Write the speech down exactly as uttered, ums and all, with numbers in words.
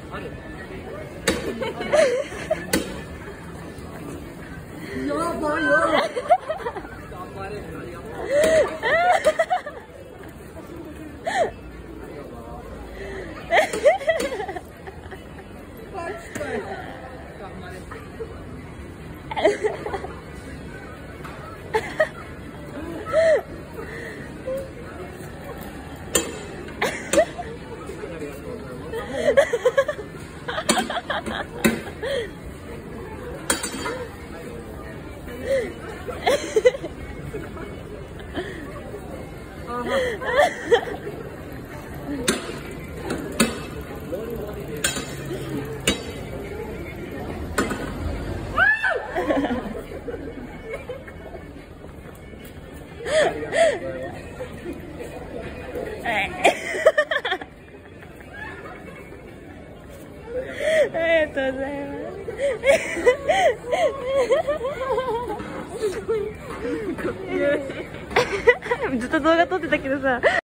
やばいよ。 ありがとうございます。ずっと動画撮ってたけどさ。